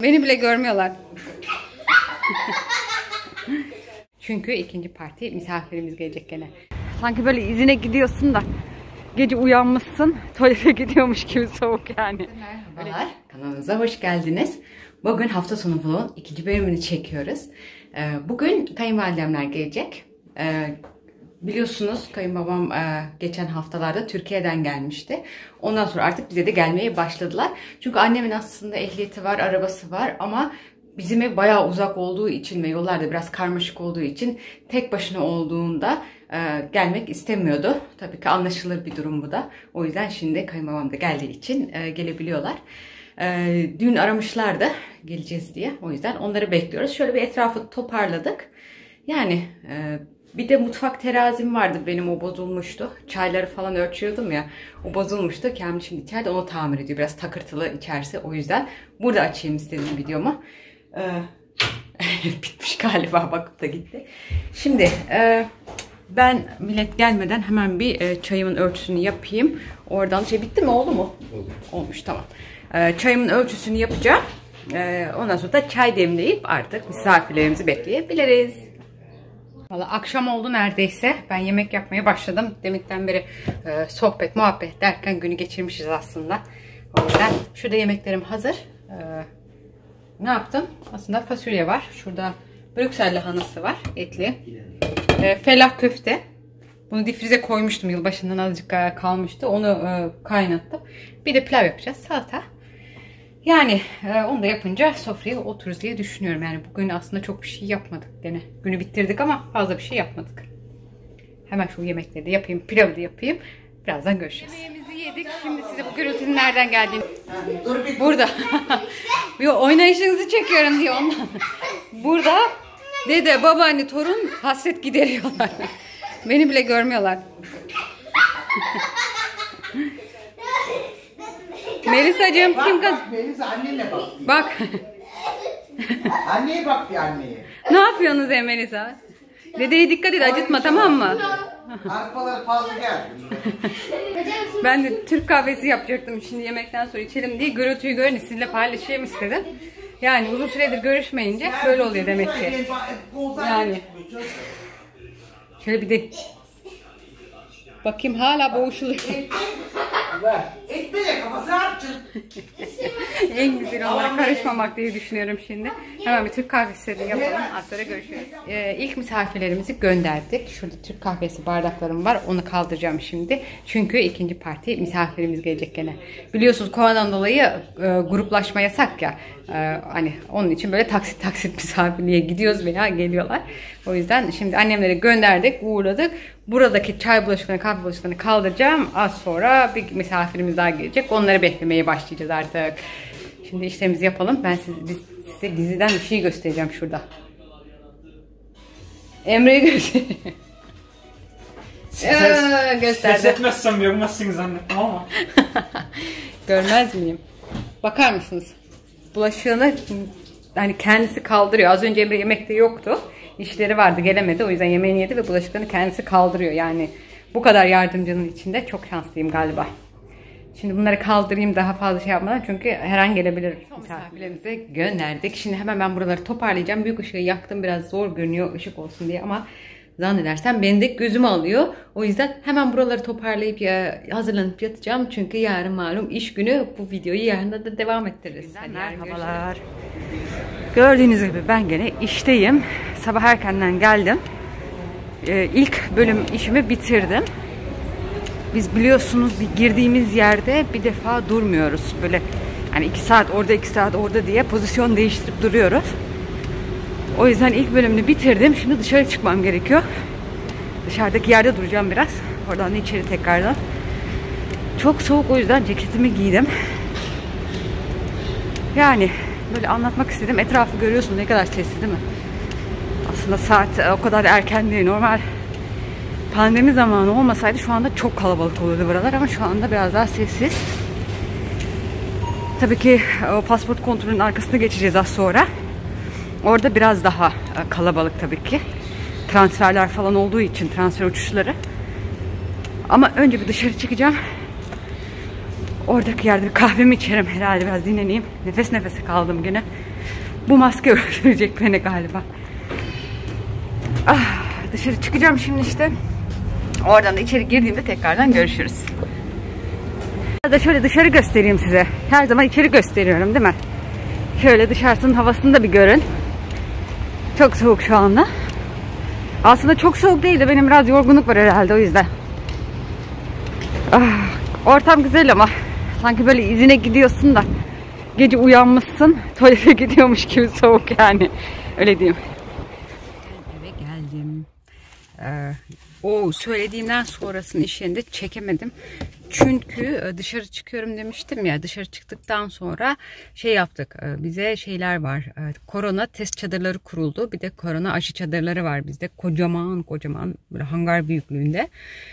Beni bile görmüyorlar. Çünkü ikinci parti misafirimiz gelecek gene. Sanki böyle izine gidiyorsun da gece uyanmışsın, tuvalete gidiyormuş gibi soğuk yani. Merhabalar, kanalımıza hoş geldiniz. Bugün hafta sonu vlogun ikinci bölümünü çekiyoruz. Bugün kayınvalidemler gelecek. Biliyorsunuz kayınbabam geçen haftalarda Türkiye'den gelmişti. Ondan sonra artık bize de gelmeye başladılar. Çünkü annemin aslında ehliyeti var, arabası var ama bizim ev bayağı uzak olduğu için ve yollar da biraz karmaşık olduğu için tek başına olduğunda gelmek istemiyordu. Tabii ki anlaşılır bir durum bu da. O yüzden şimdi kayınbabam da geldiği için gelebiliyorlar. Dün aramışlardı geleceğiz diye. O yüzden onları bekliyoruz. Şöyle bir etrafı toparladık. Yani bir de mutfak terazim vardı benim, o bozulmuştu. Çayları falan ölçüyordum ya, o bozulmuştu. Kamil şimdi içeride onu tamir ediyor. Biraz takırtılı içerisi, o yüzden burada açayım istedim videomu. Bitmiş galiba, bakıp da gitti. Şimdi ben millet gelmeden hemen bir çayımın ölçüsünü yapayım. Oradan bitti mi, oldu mu? Oldu. Olmuş, tamam. Çayımın ölçüsünü yapacağım. Ondan sonra da çay demleyip artık misafirlerimizi bekleyebiliriz. Valla akşam oldu neredeyse. Ben yemek yapmaya başladım. Demekten beri sohbet, muhabbet derken günü geçirmişiz aslında. O yüzden şurada yemeklerim hazır. Ne yaptım? Aslında fasulye var. Şurada Brüksel lahanası var. Etli. Fellah köfte. Bunu difrize koymuştum. Yılbaşından azıcık kalmıştı. Onu kaynattım. Bir de pilav yapacağız. Salata. Yani onu da yapınca sofraya otururuz diye düşünüyorum. Yani bugün aslında çok bir şey yapmadık gene. Günü bitirdik ama fazla bir şey yapmadık. Hemen şu yemekleri de yapayım. Pilavı da yapayım. Birazdan görüşürüz. Yemeğimizi yedik. Şimdi size bu gürültünün nereden geldiğini... Burada. Yo, oynayışınızı çekiyorum diye ondan. Burada dede, babaanne, torun hasret gideriyorlar. Beni bile görmüyorlar. Melisa'cığım kim kız? Melisa annene bak. Bak. Anneye bak bir anneye. Ne yapıyorsunuz ya Melisa? Dedeye dikkat et, acıtma, tamam mı? Arpalar fazla geldi. Ben de Türk kahvesi yapacaktım şimdi yemekten sonra içelim diye. Gürültüyü görün, sizinle paylaşayım istedim. Yani uzun süredir görüşmeyince böyle oluyor demek ki. Yani. Şöyle bir de bakayım, hala boğuşuluyor. Ekmeğe kafasını açın. En güzel olarak karışmamak diye düşünüyorum şimdi. Hemen bir Türk kahvesi de yapalım. Az sonra görüşürüz. İlk misafirlerimizi gönderdik. Şurada Türk kahvesi bardaklarım var. Onu kaldıracağım şimdi. Çünkü ikinci parti misafirimiz gelecek gene. Biliyorsunuz koronadan dolayı gruplaşma yasak ya. Hani onun için böyle taksit taksit misafirliğe gidiyoruz veya geliyorlar. O yüzden şimdi annemlere gönderdik, uğurladık. Buradaki çay bulaşıklarını, kahve bulaşıklarını kaldıracağım. Az sonra bir misafirimiz daha gelecek. Onları beklemeye başlayacağız artık. Şimdi işlerimizi yapalım. Ben size diziden bir şey göstereceğim şurada. Emre'yi göstereceğim. Gösterdi. Ses etmezsem görmezsiniz zannettim ama. Görmez miyim? Bakar mısınız? Bulaşığını hani kendisi kaldırıyor. Az önce Emre yemekte yoktu. İşleri vardı, gelemedi. O yüzden yemeğini yedi ve bulaşıklarını kendisi kaldırıyor. Yani bu kadar yardımcının içinde çok şanslıyım galiba. Şimdi bunları kaldırayım daha fazla şey yapmadan, çünkü her an gelebilir. Misafirlerimize gönderdik. Şimdi hemen ben buraları toparlayacağım. Büyük ışığı yaktım, biraz zor görünüyor ışık olsun diye ama zannedersem beni de gözüme alıyor. O yüzden hemen buraları toparlayıp hazırlanıp yatacağım. Çünkü yarın malum iş günü. Bu videoyu yarın da devam ettiririz. Merhabalar. Gördüğünüz gibi ben gene işteyim. Sabah erkenden geldim. İlk bölüm işimi bitirdim. Biz biliyorsunuz bir girdiğimiz yerde bir defa durmuyoruz. Böyle hani 2 saat orada 2 saat orada diye pozisyon değiştirip duruyoruz. O yüzden ilk bölümünü bitirdim. Şimdi dışarı çıkmam gerekiyor. Dışarıdaki yerde duracağım biraz. Oradan da içeri tekrardan. Çok soğuk, o yüzden ceketimi giydim. Yani böyle anlatmak istedim. Etrafı görüyorsun, ne kadar sessiz değil mi? Aslında saat o kadar erken değil. Normal pandemi zamanı olmasaydı şu anda çok kalabalık olurdu buralar ama şu anda biraz daha sessiz. Tabii ki o pasaport kontrolünün arkasına geçeceğiz az sonra. Orada biraz daha kalabalık tabii ki. Transferler falan olduğu için, transfer uçuşları. Ama önce bir dışarı çıkacağım. Oradaki yerde bir kahvemi içerim herhalde, biraz dinleneyim. Nefes nefese kaldım güne. Bu maske öldürecek beni galiba. Dışarı çıkacağım şimdi işte. Oradan da içeri girdiğimde tekrardan görüşürüz. Da şöyle dışarı göstereyim size. Her zaman içeri gösteriyorum değil mi? Şöyle dışarısının havasını da bir görün. Çok soğuk şu anda. Aslında çok soğuk değil de benim biraz yorgunluk var herhalde o yüzden. Ortam güzel ama sanki böyle izine gidiyorsun da gece uyanmışsın, tuvalete gidiyormuş gibi soğuk yani. Öyle diyeyim. Eve geldim. O söylediğimden sonrasını iş yerinde çekemedim. Çünkü dışarı çıkıyorum demiştim ya. Dışarı çıktıktan sonra şey yaptık. Bize şeyler var. Korona test çadırları kuruldu. Bir de korona aşı çadırları var bizde. Kocaman böyle hangar büyüklüğünde.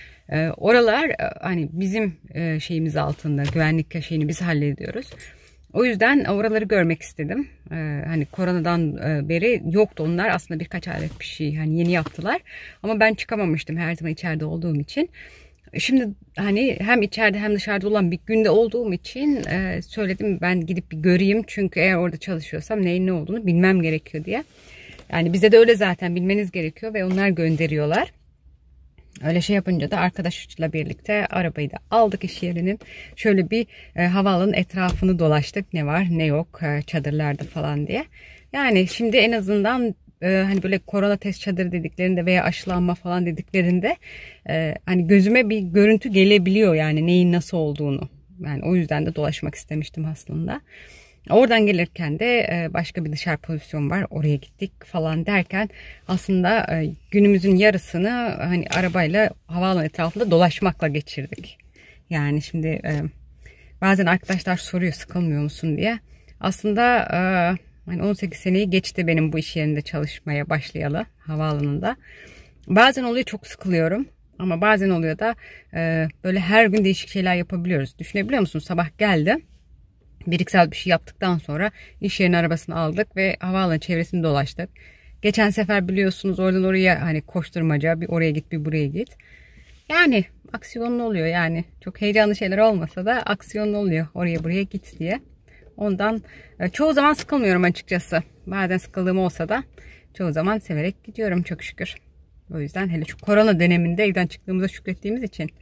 Oralar hani bizim şeyimiz altında, güvenlik şeyini biz hallediyoruz. O yüzden oraları görmek istedim. Hani koronadan beri yoktu onlar. Aslında birkaç aylık bir şey. Hani yeni yaptılar. Ama ben çıkamamıştım her zaman içeride olduğum için. Şimdi hani hem içeride hem dışarıda olan bir günde olduğum için söyledim ben gidip bir göreyim. Çünkü eğer orada çalışıyorsam neyin ne olduğunu bilmem gerekiyor diye. Yani bize de öyle zaten bilmeniz gerekiyor ve onlar gönderiyorlar. Öyle şey yapınca da arkadaşla birlikte arabayı da aldık iş yerinin. Şöyle bir havaalanının etrafını dolaştık. Ne var ne yok çadırlarda falan diye. Yani şimdi en azından hani böyle korona test çadırı dediklerinde veya aşılanma falan dediklerinde hani gözüme bir görüntü gelebiliyor yani neyin nasıl olduğunu. Yani o yüzden de dolaşmak istemiştim aslında. Oradan gelirken de başka bir dışarı pozisyon var. Oraya gittik falan derken aslında günümüzün yarısını hani arabayla havaalanı etrafında dolaşmakla geçirdik. Yani şimdi bazen arkadaşlar soruyor sıkılmıyor musun diye. Aslında hani 18 seneyi geçti benim bu iş yerinde çalışmaya başlayalı havaalanında. Bazen oluyor çok sıkılıyorum. Ama bazen oluyor da böyle her gün değişik şeyler yapabiliyoruz. Düşünebiliyor musun? Sabah geldim. Biriksel bir şey yaptıktan sonra iş yerinin arabasını aldık ve havaalanı çevresini dolaştık. Geçen sefer biliyorsunuz oradan oraya hani koşturmaca bir oraya git bir buraya git. Yani aksiyonlu oluyor yani. Çok heyecanlı şeyler olmasa da aksiyonlu oluyor oraya buraya git diye. Ondan çoğu zaman sıkılmıyorum açıkçası. Bazen sıkıldığım olsa da çoğu zaman severek gidiyorum çok şükür. O yüzden hele şu korona döneminde evden çıktığımıza şükrettiğimiz için.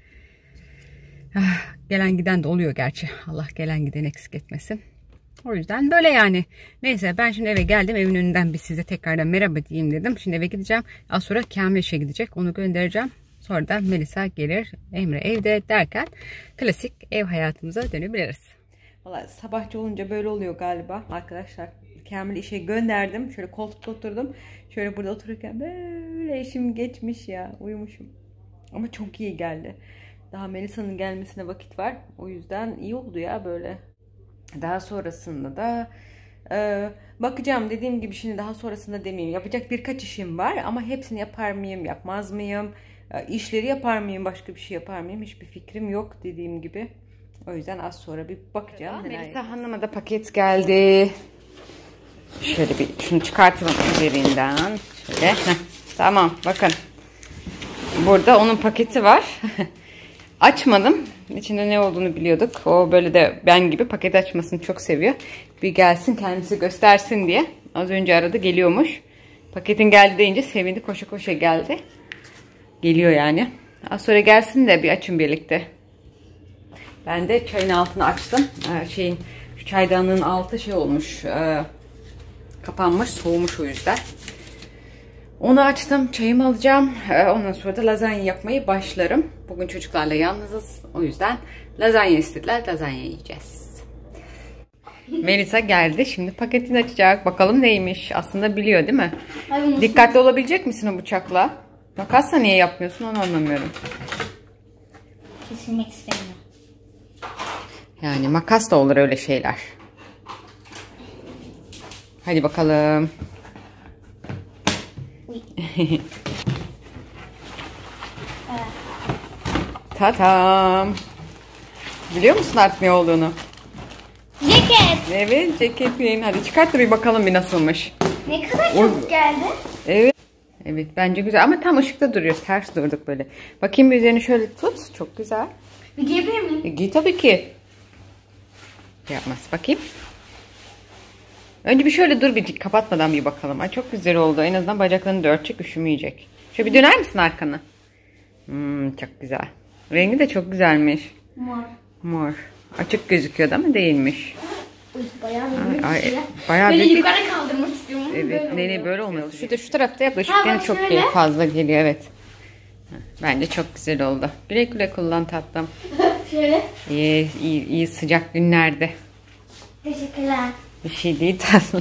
Gelen giden de oluyor gerçi. Allah gelen giden eksik etmesin. O yüzden böyle yani. Neyse ben şimdi eve geldim. Evin önünden bir size tekrardan merhaba diyeyim dedim. Şimdi eve gideceğim. Az sonra Kamil işe gidecek. Onu göndereceğim. Sonra da Melisa gelir. Emre evde derken klasik ev hayatımıza dönebiliriz. Vallahi sabahçı olunca böyle oluyor galiba arkadaşlar. Kamil'i işe gönderdim. Şöyle koltukta oturdum. Şöyle burada otururken böyle işim geçmiş ya. Uyumuşum. Ama çok iyi geldi. Daha Melisa'nın gelmesine vakit var. O yüzden iyi oldu ya böyle. Daha sonrasında da bakacağım. Dediğim gibi şimdi daha sonrasında demeyeyim. Yapacak birkaç işim var ama hepsini yapar mıyım, yapmaz mıyım? İşleri yapar mıyım, başka bir şey yapar mıyım? Hiçbir fikrim yok dediğim gibi. O yüzden az sonra bir bakacağım. Melisa Hanım'a da paket geldi. Şöyle bir şunu çıkartalım üzerinden. Şöyle. Heh, tamam bakın. Burada onun paketi var. Açmadım. İçinde ne olduğunu biliyorduk. O böyle de ben gibi paket açmasını çok seviyor. Bir gelsin kendisi göstersin diye. Az önce aradı geliyormuş. Paketin geldi deyince sevindi koşa koşa geldi. Geliyor yani. Az sonra gelsin de bir açın birlikte. Ben de çayın altını açtım. Şu çaydanlığın altı şey olmuş. Kapanmış, soğumuş o yüzden. Onu açtım. Çayımı alacağım. Ondan sonra da lazanya yapmayı başlarım. Bugün çocuklarla yalnızız. O yüzden lazanya istediler. Lazanya yiyeceğiz. Melisa geldi. Şimdi paketini açacak. Bakalım neymiş. Aslında biliyor değil mi? Ay, dikkatli olabilecek misin o bıçakla? Makasla niye yapmıyorsun onu anlamıyorum. Kesilmek istemiyorum. Yani makas da olur öyle şeyler. Hadi bakalım. Tatam. Biliyor musun artık ne olduğunu? Ceket. Evet ceketin. Hadi çıkart da bir bakalım bir nasılmış. Ne kadar çabuk geldi. Evet. Evet bence güzel ama tam ışıkta duruyoruz. Ters durduk böyle. Bakayım bir üzerini şöyle tut. Çok güzel. Bir giyebilir miyim? Giy tabii ki. Yapmaz. Bakayım. Önce bir şöyle dur, bir kapatmadan bir bakalım. Ay çok güzel oldu. En azından bacaklarını da örtecek, üşümeyecek. Şöyle bir döner misin arkanı? Çok güzel. Rengi de çok güzelmiş. Mor. Mor. Açık gözüküyordu ama değilmiş. Bayağı Bayağı böyle büyük. yukarı kaldırmak istiyorum. Evet, nene böyle olmalı. Şu tarafta yap da şu Ha, gene bak çok şöyle. fazla geliyor, evet. Bence çok güzel oldu. Güle güle kullan tatlım. Şöyle. İyi sıcak günlerde. Teşekkürler. Bir şey değil tatlı.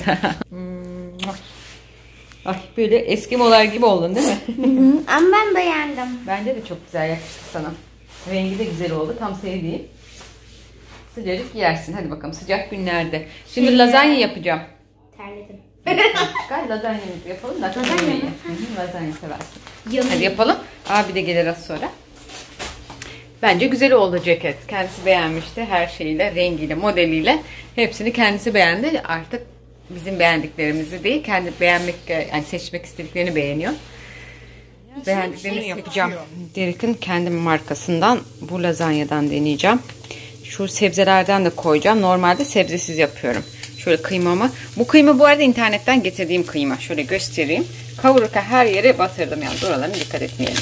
Ay böyle Eskimolar gibi oldun değil mi? Ama ben beğendim. Bence de çok güzel yakıştı sana. Rengi de güzel oldu. Tam sevdiğim. Sıcacık yersin. Hadi bakalım sıcak günlerde. Şimdi lazanya yapacağım. Terledim. Çıkar lazanyamızı yapalım da. Lazanya mı? Lazanya seversin. Yanıyor. Hadi yapalım. Abi de gelir az sonra. Bence güzel oldu ceket. Kendisi beğenmişti. Her şeyiyle, rengiyle, modeliyle. Hepsini kendisi beğendi. Artık bizim beğendiklerimizi değil, kendi beğenmek, yani seçmek istediklerini beğeniyor. Beğendiklerini yapacağım. Derik'in kendi markasından bu lazanyadan deneyeceğim. Şu sebzelerden de koyacağım. Normalde sebzesiz yapıyorum. Şöyle kıymamı. Bu kıyma bu arada internetten getirdiğim kıyma. Şöyle göstereyim. Kavururken her yere batırdım. Yani oralarına dikkat etmeyelim.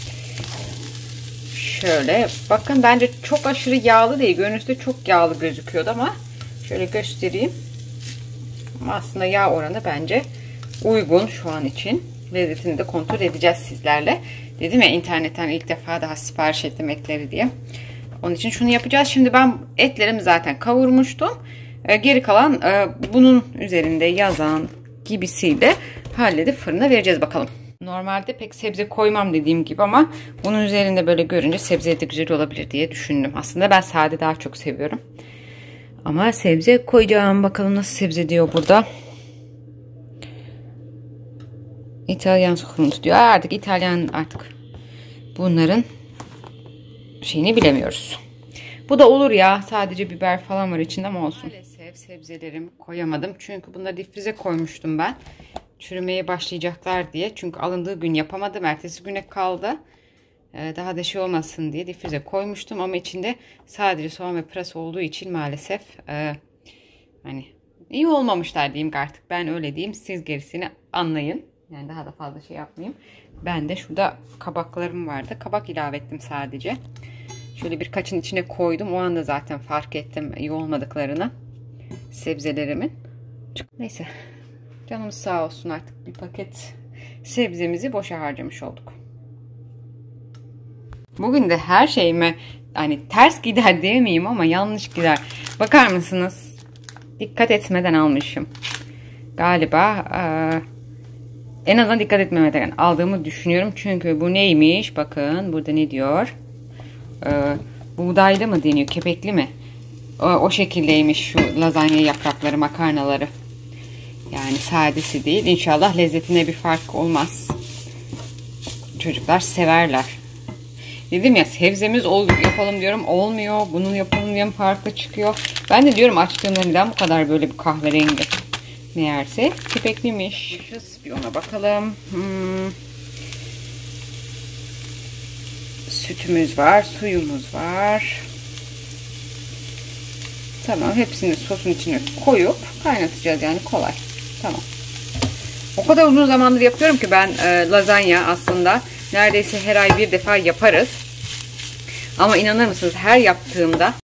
Şöyle bakın, bence çok aşırı yağlı değil. Görünüşte çok yağlı gözüküyordu ama şöyle göstereyim. Ama aslında yağ oranı bence uygun şu an için. Lezzetini de kontrol edeceğiz sizlerle. Dedim ya, internetten ilk defa daha sipariş ettim etleri diye. Onun için şunu yapacağız. Şimdi ben etlerimi zaten kavurmuştum. Geri kalan bunun üzerinde yazan gibisiyle halledip fırına vereceğiz bakalım. Normalde pek sebze koymam dediğim gibi ama bunun üzerinde böyle görünce sebze de güzel olabilir diye düşündüm. Aslında ben sade daha çok seviyorum. Ama sebze koyacağım. Bakalım nasıl sebze diyor burada. İtalyan sokunutu diyor. Artık İtalyan, artık bunların şeyini bilemiyoruz. Bu da olur ya. Sadece biber falan var içinde ama olsun. Maalesef sebzelerimi koyamadım. Çünkü bunları difrize koymuştum ben. Çürümeye başlayacaklar diye. Çünkü alındığı gün yapamadım. Ertesi güne kaldı. Daha da şey olmasın diye difrize koymuştum. Ama içinde sadece soğan ve pırasa olduğu için maalesef hani iyi olmamışlar diyeyim artık. Ben öyle diyeyim. Siz gerisini anlayın. Yani daha da fazla şey yapmayayım. Ben de şurada kabaklarım vardı. Kabak ilave ettim sadece. Şöyle birkaçın içine koydum. O anda zaten fark ettim iyi olmadıklarını. Sebzelerimin. Neyse. Canımız sağ olsun, artık bir paket sebzemizi boşa harcamış olduk. Bugün de her şeyime hani ters gider diyemeyeyim ama yanlış gider. Bakar mısınız? Dikkat etmeden almışım. Galiba en azından dikkat etmemeden aldığımı düşünüyorum. Çünkü bu neymiş? Bakın burada ne diyor? Buğdaylı mı deniyor? Kepekli mi? O şekildeymiş şu lazanya yaprakları, makarnaları. Yani sadesi değil. İnşallah lezzetine bir fark olmaz. Çocuklar severler. Dedim ya, sebzemiz yapalım diyorum, olmuyor. Bunun yapalım diyorum, farklı çıkıyor. Ben de diyorum açtığımda neden bu kadar böyle bir kahverengi? Meğerse kepekliymiş. Bir ona bakalım. Sütümüz var, suyumuz var. Tamam, hepsini sosun içine koyup kaynatacağız, yani kolay. Tamam. O kadar uzun zamandır yapıyorum ki ben lazanya aslında neredeyse her ay bir defa yaparız. Ama inanır mısınız, her yaptığımda